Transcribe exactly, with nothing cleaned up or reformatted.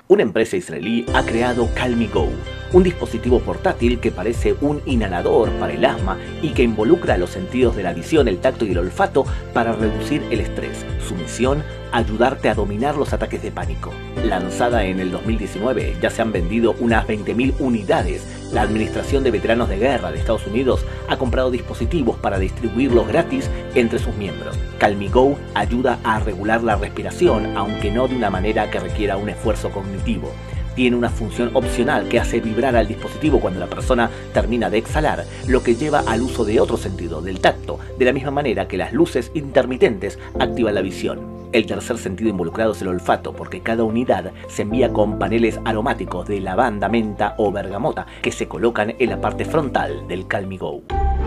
Una empresa israelí ha creado CalmiGo, un dispositivo portátil que parece un inhalador para el asma y que involucra los sentidos de la visión, el tacto y el olfato para reducir el estrés. Su misión, ayudarte a dominar los ataques de pánico. Lanzada en el dos mil diecinueve, ya se han vendido unas veinte mil unidades. La Administración de Veteranos de Guerra de Estados Unidos ha comprado dispositivos para distribuirlos gratis entre sus miembros. CalmiGo ayuda a regular la respiración, aunque no de una manera que requiera un esfuerzo cognitivo. Tiene una función opcional que hace vibrar al dispositivo cuando la persona termina de exhalar, lo que lleva al uso de otro sentido, del tacto, de la misma manera que las luces intermitentes activan la visión. El tercer sentido involucrado es el olfato, porque cada unidad se envía con paneles aromáticos de lavanda, menta o bergamota que se colocan en la parte frontal del CalmiGo.